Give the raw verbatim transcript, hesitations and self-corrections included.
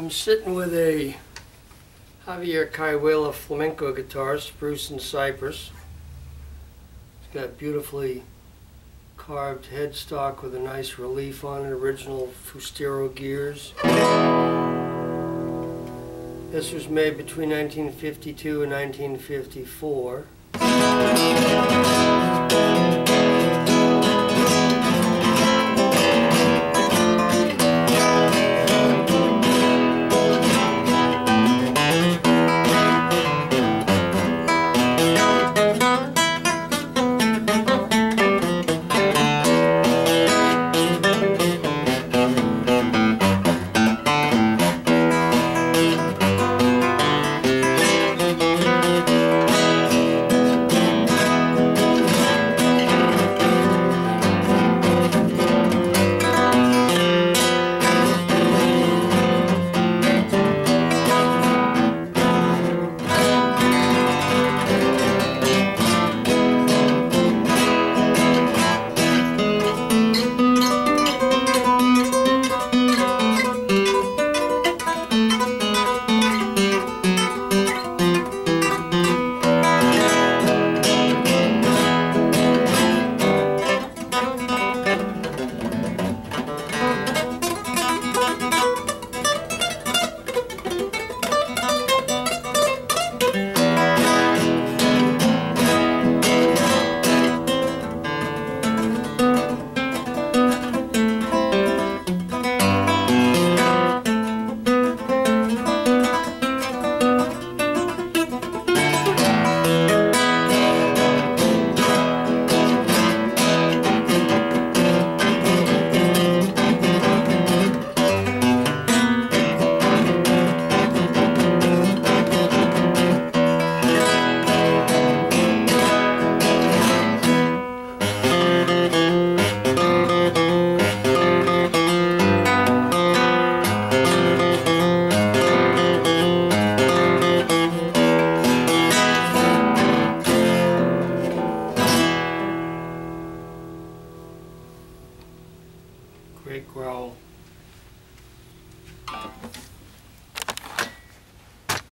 I'm sitting with a Javier Cayuela flamenco guitar, spruce and cypress. It's got beautifully carved headstock with a nice relief on it, original Fustero gears. This was made between nineteen fifty-two and nineteen fifty-four. Great growl.